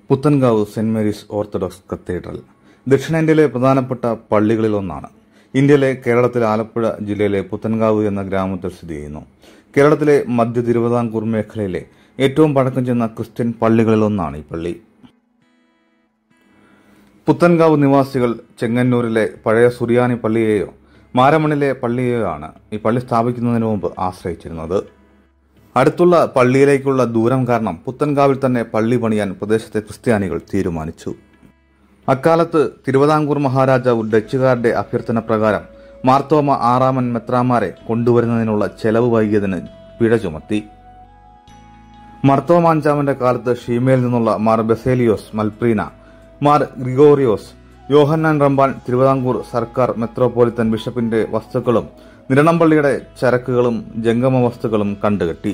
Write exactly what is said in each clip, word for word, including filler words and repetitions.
Puthenkavu Saint Mary's Orthodox Cathedral ദക്ഷിണേന്ത്യയിലെ പ്രധാനപ്പെട്ട പള്ളികളിലൊന്നാണ്. ഇന്ത്യയിലെ കേരളത്തിലെ ആലപ്പുഴ ജില്ലയിലെ പുത്തൻകാവ് എന്ന ഗ്രാമത്തിൽ സ്ഥിതി ചെയ്യുന്നു. കേരളത്തിലെ മധ്യ തിരുവിതാംകൂർ മേഖലയിലെ ഏറ്റവും പഴക്കം ചെന്ന ക്രിസ്ത്യൻ പള്ളികളിലൊന്നാണ് ഈ പള്ളി. പുത്തൻകാവ് നിവാസികൾ ചെങ്ങന്നൂരിലെ പഴയ സുറിയാനി പള്ളിയെയോ മാരമണിലെ പള്ളിയെയോ ആണ് ഈ പള്ളി സ്ഥാപിക്കുന്നതിന് മുമ്പ് ആശ്രയിച്ചിരുന്നത്. അടുത്തുള്ള പള്ളിയിലേക്കുള്ള ദൂരം കാരണം പുത്തൻകാവിൽ തന്നെ പള്ളി പണിയാൻ പ്രദേശത്തെ ക്രിസ്ത്യാനികൾ തീരുമാനിച്ചു. അക്കാലത്ത് തിരുവിതാംകൂർ മഹാരാജാവ് ഡച്ചുകാരുടെ അഭ്യർത്ഥന പ്രകാരം മാർത്തോമ ആറാമൻ മെത്രാമാരെ കൊണ്ടുവരുന്നതിനുള്ള ചെലവ് വൈകിയതിന് പിഴ ചുമത്തി. മാർത്തോമ അഞ്ചാമന്റെ കാലത്ത് ഷീമയിൽ നിന്നുള്ള മാർ ബസേലിയോസ് മൽപ്രീന, മാർ ഗ്രിഗോറിയോസ് യോഹന്നാൻ റമ്പാൻ തിരുവിതാംകൂർ സർക്കാർ മെത്രോപൊലിത്തൻ ബിഷപ്പിന്റെ വസ്തുക്കളും നിരണംപള്ളിയുടെ ചരക്കുകളും ജംഗമ വസ്തുക്കളും കണ്ടുകെട്ടി.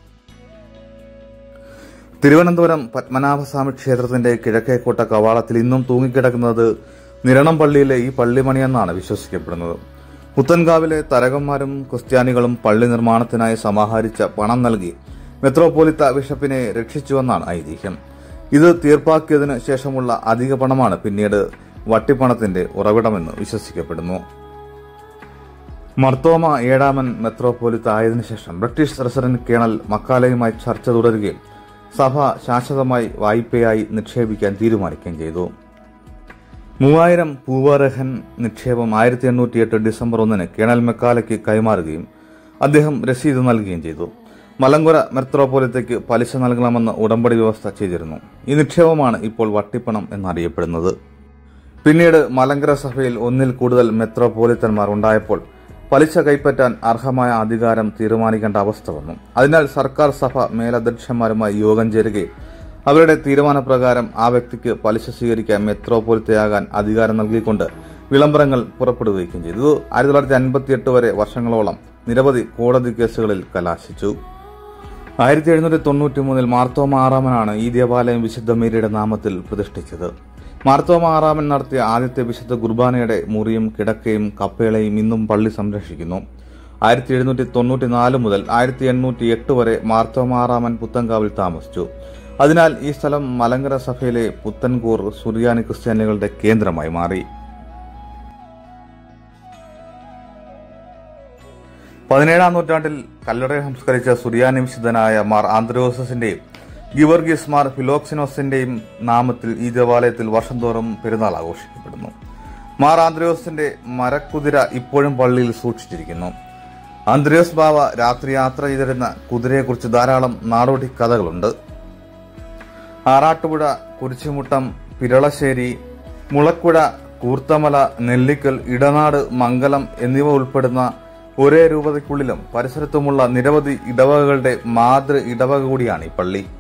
തിരുവനന്തപുരം പത്മനാഭസ്വാമി ക്ഷേത്രത്തിന്റെ കിഴക്കേക്കോട്ട കവാടത്തിൽ ഇന്നും തൂങ്ങിക്കിടക്കുന്നത് നിരണംപള്ളിയിലെ ഈ പള്ളിമണിയെന്നാണ് വിശ്വസിക്കപ്പെടുന്നത്. പുത്തൻകാവിലെ തരകന്മാരും ക്രിസ്ത്യാനികളും പള്ളി നിർമ്മാണത്തിനായി സമാഹരിച്ച പണം നൽകി മെത്രോപൊലിത്ത ബിഷപ്പിനെ രക്ഷിച്ചുവെന്നാണ് ഐതിഹ്യം. ഇത് തീർപ്പാക്കിയതിനു ശേഷമുള്ള അധിക പണമാണ് പിന്നീട് വട്ടിപ്പണത്തിന്റെ ഉറവിടമെന്ന് വിശ്വസിക്കപ്പെടുന്നു. മർത്തോമ ഏഴാമൻ മെത്രോപൊലിത്ത ആയതിനു ശേഷം ബ്രിട്ടീഷ് റെസിഡന്റ് കേണൽ മക്കാലയുമായി ചർച്ച തുടരുകയും സഭ ശാശ്വതമായി വായ്പയായി നിക്ഷേപിക്കാൻ തീരുമാനിക്കുകയും ചെയ്തു. മൂവായിരം പൂവാരഹൻ നിക്ഷേപം ആയിരത്തി എണ്ണൂറ്റി എട്ട് ഡിസംബർ ഒന്നിന് കേണൽ മെക്കാലയ്ക്ക് കൈമാറുകയും അദ്ദേഹം രസീത് നൽകുകയും ചെയ്തു. മലങ്കുര മെത്രോപൊലിത്തയ്ക്ക് പലിശ നൽകണമെന്ന് ഉടമ്പടി വ്യവസ്ഥ ചെയ്തിരുന്നു. ഈ നിക്ഷേപമാണ് ഇപ്പോൾ വട്ടിപ്പണം എന്നറിയപ്പെടുന്നത്. പിന്നീട് മലങ്കര സഭയിൽ ഒന്നിൽ കൂടുതൽ മെത്രോപൊലിത്തന്മാർ ഉണ്ടായപ്പോൾ പലിശ കൈപ്പറ്റാൻ അർഹമായ അധികാരം തീരുമാനിക്കേണ്ട അവസ്ഥ വന്നു. അതിനാൽ സർക്കാർ സഭ മേലധ്യക്ഷന്മാരുമായി യോഗം ചേരുകയും അവരുടെ തീരുമാനപ്രകാരം ആ വ്യക്തിക്ക് പലിശ സ്വീകരിക്കാൻ മെത്രോപൊലിത്തയാകാൻ അധികാരം നൽകിക്കൊണ്ട് വിളംബരങ്ങൾ പുറപ്പെടുവിക്കുകയും ചെയ്തു. ആയിരത്തി തൊള്ളായിരത്തി അൻപത്തി എട്ട് വരെ വർഷങ്ങളോളം നിരവധി കോടതി കേസുകളിൽ കലാശിച്ചു. ആയിരത്തി എഴുന്നൂറ്റി തൊണ്ണൂറ്റി മൂന്നിൽ മാർത്തോമ ആറാമനാണ് ഈ ദേവാലയം വിശുദ്ധ മേരിയുടെ നാമത്തിൽ പ്രതിഷ്ഠിച്ചത്. മാർത്തോമ ആറാമൻ നടത്തിയ ആദ്യത്തെ വിശുദ്ധ കുർബാനയുടെ മുറിയും കിടക്കയും കപ്പേളയും ഇന്നും പള്ളി സംരക്ഷിക്കുന്നു. ആയിരത്തി എഴുന്നൂറ്റി തൊണ്ണൂറ്റി നാല് മുതൽ ആയിരത്തി എണ്ണൂറ്റി എട്ട് വരെ മാർത്തോമ ആറാമൻ പുത്തൻകാവിൽ താമസിച്ചു. അതിനാൽ ഈ സ്ഥലം മലങ്കര സഭയിലെ പുത്തൻകൂർ സുറിയാനി ക്രിസ്ത്യാനികളുടെ കേന്ദ്രമായി മാറി. പതിനേഴാം നൂറ്റാണ്ടിൽ കല്ലറയിൽ സംസ്കരിച്ച സുറിയാനി വിശുദ്ധനായ മാർ ആന്ത്രോസിന്റെയും ഗിവർഗീസ് മാർ ഫിലോക്സിനോസിന്റെയും നാമത്തിൽ ഈ ദേവാലയത്തിൽ വർഷം തോറും പെരുന്നാൾ ആഘോഷിക്കപ്പെടുന്നു. മാർ ആന്ത്രോസിന്റെ മരക്കുതിര ഇപ്പോഴും പള്ളിയിൽ സൂക്ഷിച്ചിരിക്കുന്നു. ആന്ത്രോസ് ബാവ രാത്രി യാത്ര ചെയ്തിരുന്ന കുതിരയെക്കുറിച്ച് ധാരാളം നാടോടി കഥകളുണ്ട്. ആറാട്ടുപുഴ, കുരിശുമുട്ടം, പിരളശ്ശേരി, മുളക്കുഴ, കൂർത്തമല, നെല്ലിക്കൽ, ഇടനാട്, മംഗലം എന്നിവ ഉൾപ്പെടുന്ന ഒരേ രൂപതയ്ക്കുള്ളിലും പരിസരത്തുമുള്ള നിരവധി ഇടവകകളുടെ മാതൃ ഇടവക കൂടിയാണ് ഈ പള്ളി.